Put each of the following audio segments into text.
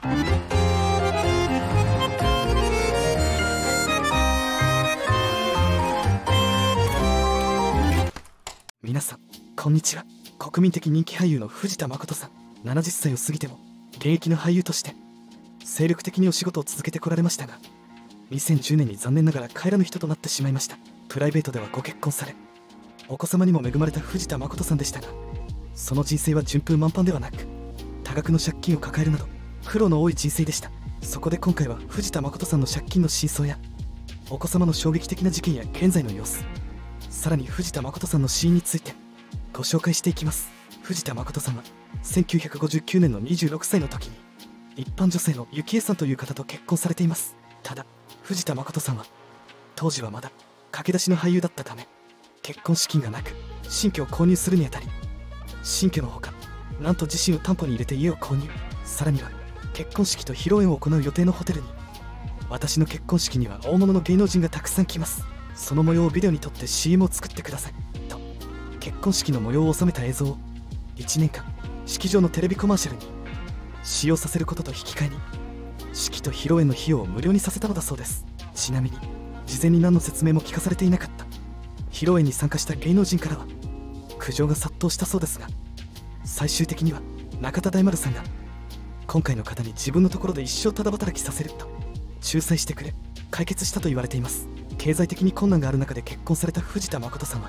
皆さんこんにちは。国民的人気俳優の藤田誠さん、70歳を過ぎても現役の俳優として精力的にお仕事を続けてこられましたが、2010年に残念ながら帰らぬ人となってしまいました。プライベートではご結婚され、お子様にも恵まれた藤田誠さんでしたが、その人生は順風満帆ではなく、多額の借金を抱えるなど苦労の多い人生でした。そこで今回は藤田誠さんの借金の真相やお子様の衝撃的な事件や現在の様子、さらに藤田誠さんの死因についてご紹介していきます。藤田誠さんは1959年の26歳の時に一般女性の幸恵さんという方と結婚されています。ただ藤田誠さんは当時はまだ駆け出しの俳優だったため、結婚資金がなく新居を購入するにあたり、新居のほかなんと自身を担保に入れて家を購入、さらには結婚式と披露宴を行う予定のホテルに、私の結婚式には大物の芸能人がたくさん来ます、その模様をビデオに撮って CM を作ってくださいと、結婚式の模様を収めた映像を1年間式場のテレビコマーシャルに使用させることと引き換えに、式と披露宴の費用を無料にさせたのだそうです。ちなみに事前に何の説明も聞かされていなかった披露宴に参加した芸能人からは苦情が殺到したそうですが、最終的には中田大丸さんが今回の方に自分のところで一生ただ働きさせると仲裁してくれ解決したと言われています。経済的に困難がある中で結婚された藤田誠さんは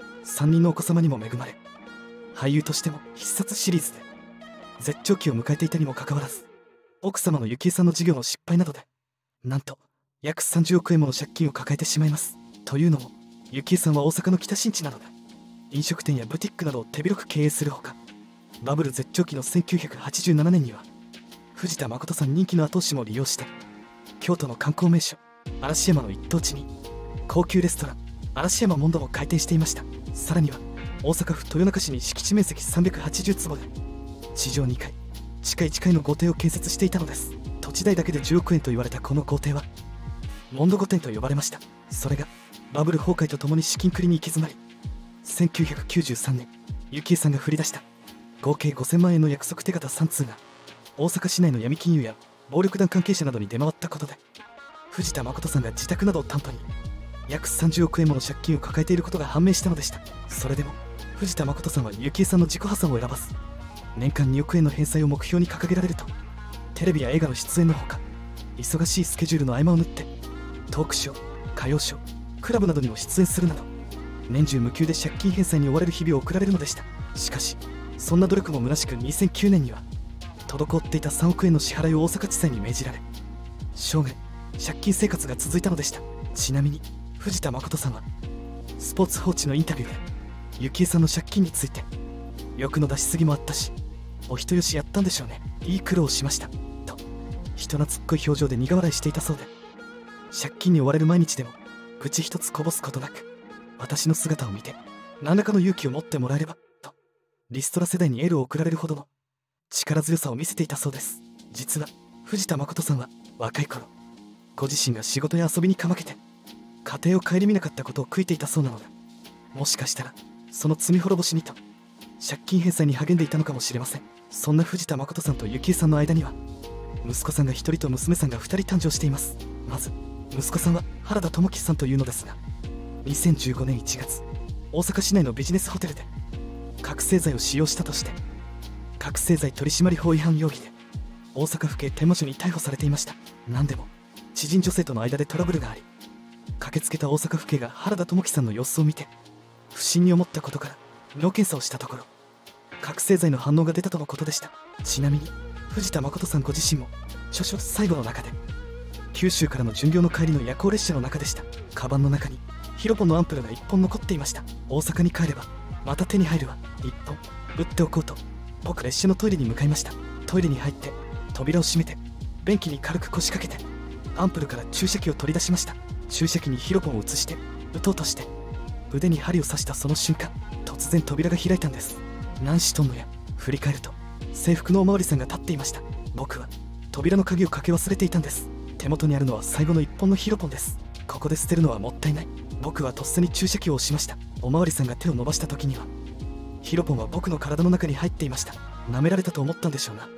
3人のお子様にも恵まれ、俳優としても必殺シリーズで絶頂期を迎えていたにもかかわらず、奥様の幸恵さんの事業の失敗などでなんと約30億円もの借金を抱えてしまいます。というのも幸恵さんは大阪の北新地などで飲食店やブティックなどを手広く経営するほか、バブル絶頂期の1987年には藤田誠さん人気の後押しも利用して、京都の観光名所嵐山の一等地に高級レストラン嵐山モンドも開店していました。さらには大阪府豊中市に敷地面積380坪で地上2階地下1階の豪邸を建設していたのです。土地代だけで10億円と言われたこの豪邸はモンド御殿と呼ばれました。それがバブル崩壊とともに資金繰りに行き詰まり、1993年幸恵さんが振り出した合計5000万円の約束手形3通が大阪市内の闇金融や暴力団関係者などに出回ったことで、藤田誠さんが自宅などを担保に約30億円もの借金を抱えていることが判明したのでした。それでも藤田誠さんは幸恵さんの自己破産を選ばず、年間2億円の返済を目標に掲げられると、テレビや映画の出演のほか忙しいスケジュールの合間を縫ってトークショー、歌謡ショー、クラブなどにも出演するなど年中無休で借金返済に追われる日々を送られるのでした。しかしそんな努力も虚しく、2009年には滞っていた3億円の支払いを大阪地裁に命じられ、生涯借金生活が続いたのでした。ちなみに藤田誠さんはスポーツ報知のインタビューで幸恵さんの借金について、欲の出しすぎもあったしお人よしやったんでしょうね、いい苦労をしましたと人懐っこい表情で苦笑いしていたそうで、借金に追われる毎日でも愚痴一つこぼすことなく、私の姿を見て何らかの勇気を持ってもらえればとリストラ世代にエールを送られるほどの力強さを見せていたそうです。実は藤田誠さんは若い頃、ご自身が仕事や遊びにかまけて家庭を顧みなかったことを悔いていたそうなので、もしかしたらその罪滅ぼしにと借金返済に励んでいたのかもしれません。そんな藤田誠さんと幸恵さんの間には息子さんが1人と娘さんが2人誕生しています。まず息子さんは原田智樹さんというのですが、2015年1月大阪市内のビジネスホテルで覚醒剤を使用したとして覚醒剤取締法違反容疑で大阪府警天満署に逮捕されていました。何でも知人女性との間でトラブルがあり、駆けつけた大阪府警が原田智樹さんの様子を見て不審に思ったことから尿検査をしたところ覚醒剤の反応が出たとのことでした。ちなみに藤田誠さんご自身も著書最後の中で九州からの巡業の帰りの夜行列車の中でした。カバンの中にヒロポンのアンプルが1本残っていました。大阪に帰ればまた手に入るわ、1本打っておこうと僕列車のトイレに向かいました。トイレに入って扉を閉めて便器に軽く腰掛けてアンプルから注射器を取り出しました。注射器にヒロポンを移して打とうとして腕に針を刺したその瞬間、突然扉が開いたんです。何しとんのや。振り返ると制服のおまわりさんが立っていました。僕は扉の鍵をかけ忘れていたんです。手元にあるのは最後の1本のヒロポンです。ここで捨てるのはもったいない。僕はとっさに注射器を押しました。おまわりさんが手を伸ばした時にはヒロポンは僕の体の中に入っていました。舐められたと思ったんでしょうな。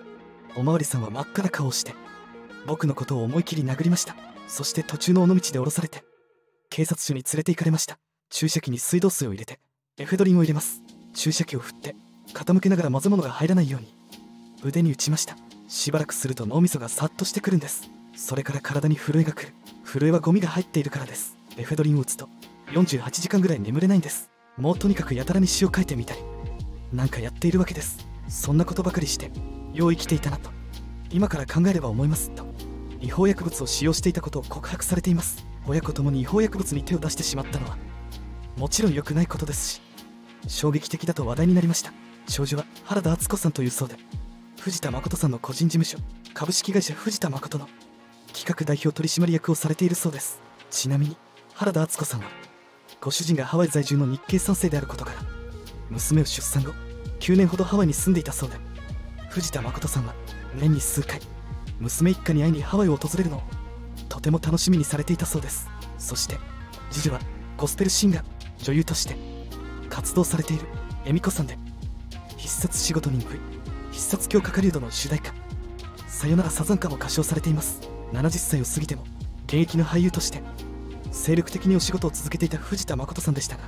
おまわりさんは真っ赤な顔をして僕のことを思い切り殴りました。そして途中の尾道で降ろされて警察署に連れて行かれました。注射器に水道水を入れてエフェドリンを入れます。注射器を振って傾けながら混ぜ物が入らないように腕に打ちました。しばらくすると脳みそがサッとしてくるんです。それから体に震えが来る。震えはゴミが入っているからです。エフェドリンを打つと48時間ぐらい眠れないんです。もうとにかくやたらに詩を書いてみたりなんかやっているわけです。そんなことばかりしてよう生きていたなと今から考えれば思いますと違法薬物を使用していたことを告白されています。親子ともに違法薬物に手を出してしまったのはもちろん良くないことですし衝撃的だと話題になりました。少女は原田敦子さんというそうで藤田誠さんの個人事務所株式会社藤田誠の企画代表取締役をされているそうです。ちなみに原田敦子さんはご主人がハワイ在住の日系3世であることから娘を出産後9年ほどハワイに住んでいたそうで藤田誠さんは年に数回娘一家に会いにハワイを訪れるのをとても楽しみにされていたそうです。そして次女はゴスペルシンガー女優として活動されている恵美子さんで必殺仕事人 V 必殺強化狩人の主題歌さよならサザンカも歌唱されています。70歳を過ぎても現役の俳優として精力的にお仕事を続けていた藤田誠さんでしたが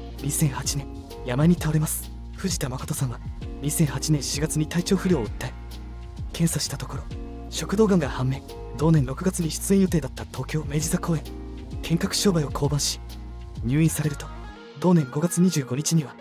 2008年病に倒れます。藤田誠さんは2008年4月に体調不良を訴え検査したところ食道がんが判明。同年6月に出演予定だった東京明治座公演見学商売を降板し入院されると同年5月25日には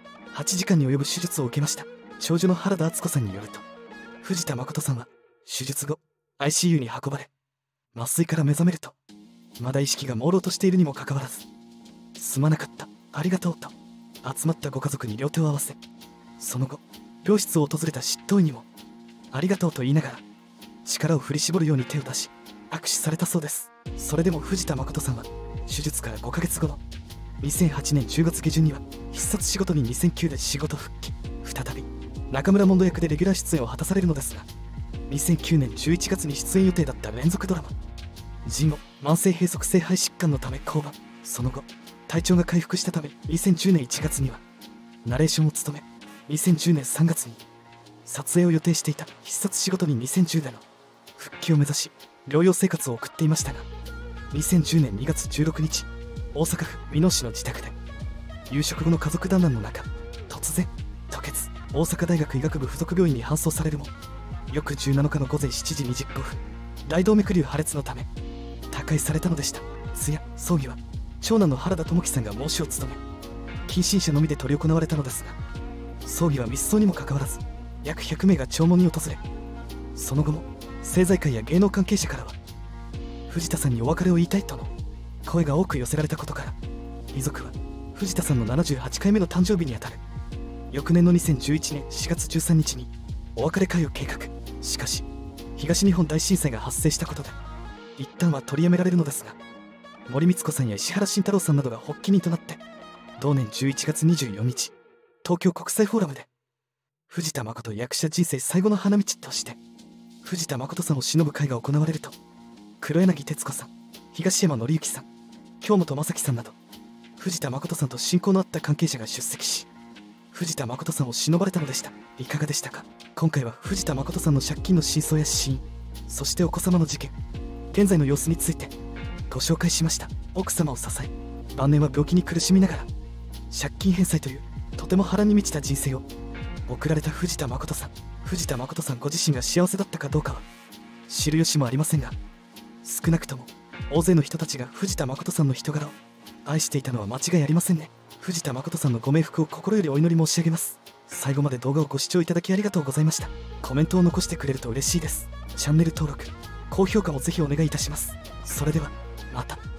8時間に及ぶ手術を受けました。長女の原田敦子さんによると藤田誠さんは手術後 ICU に運ばれ麻酔から目覚めるとまだ意識が朦朧としているにもかかわらずすまなかったありがとうと集まったご家族に両手を合わせその後病室を訪れた執刀医にもありがとうと言いながら力を振り絞るように手を出し握手されたそうです。それでも藤田誠さんは手術から5ヶ月後の2008年10月下旬には必殺仕事に2009で仕事復帰。再び中村モンド役でレギュラー出演を果たされるのですが2009年11月に出演予定だった連続ドラマジンを慢性閉塞性肺疾患のため降板。その後体調が回復したため2010年1月にはナレーションを務め2010年3月に撮影を予定していた必殺仕事に2010での復帰を目指し療養生活を送っていましたが2010年2月16日大阪府箕面市の自宅で夕食後の家族団らんの中突然吐血。大阪大学医学部附属病院に搬送されるも翌17日の午前7時25分大動脈瘤破裂のため他界されたのでした。通夜葬儀は長男の原田智樹さんが喪主を務め近親者のみで執り行われたのですが葬儀は密葬にもかかわらず約100名が弔問に訪れその後も政財界や芸能関係者からは藤田さんにお別れを言いたいとの声が多く寄せられたことから遺族は藤田さんの78回目の誕生日にあたる翌年の2011年4月13日にお別れ会を計画。しかし東日本大震災が発生したことで一旦は取りやめられるのですが森光子さんや石原慎太郎さんなどが発起人となって同年11月24日東京国際フォーラムで藤田誠役者人生最後の花道として藤田誠さんを偲ぶ会が行われると黒柳徹子さん東山紀之さん京本政樹さんなど藤田誠さんと親交のあった関係者が出席し藤田誠さんを偲ばれたのでした。いかがでしたか。今回は藤田誠さんの借金の真相や死因そしてお子様の事件現在の様子についてご紹介しました。奥様を支え晩年は病気に苦しみながら借金返済というとても波乱に満ちた人生を送られた藤田誠さん。藤田誠さんご自身が幸せだったかどうかは知る由もありませんが少なくとも大勢の人たちが藤田誠さんの人柄を愛していたのは間違いありませんね。藤田誠さんのご冥福を心よりお祈り申し上げます。最後まで動画をご視聴いただきありがとうございました。コメントを残してくれると嬉しいです。チャンネル登録高評価もぜひお願いいたします。それではまた。